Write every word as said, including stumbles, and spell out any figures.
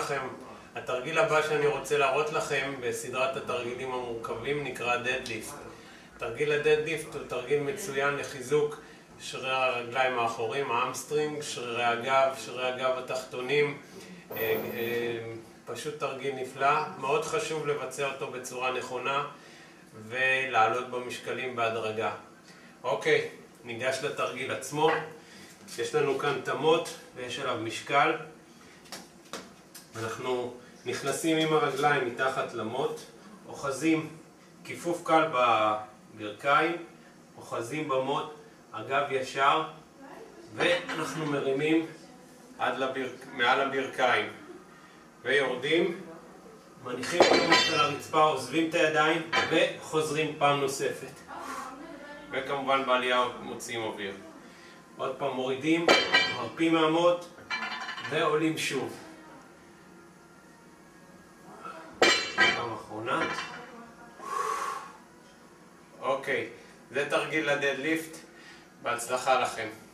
לכם. התרגיל הבא שאני רוצה להראות לכם בסדרת התרגילים המורכבים נקרא דדליפט. תרגיל הדדליפט הוא תרגיל מצוין לחיזוק שרירי הרגליים האחוריים, האמסטרינג, שרירי הגב, שרירי הגב התחתונים. פשוט תרגיל נפלא. מאוד חשוב לבצע אותו בצורה נכונה ולעלות במשקלים בהדרגה. אוקיי, ניגש לתרגיל עצמו. יש לנו כאן תמות ויש עליו משקל. אנחנו נכנסים עם הרגליים מתחת למוט, אוחזים כיפוף קל בברכיים, אוחזים במוט, הגב ישר, ואנחנו מרימים עד לבר... מעל הברכיים ויורדים, מניחים את על הרצפה, עוזבים את הידיים וחוזרים פעם נוספת, וכמובן בעלייה מוציאים אוויר. עוד פעם מורידים, מרפים מהמוט ועולים שוב. פעם אחרונה. אוקיי, זה תרגיל לדדליפט. בהצלחה לכם.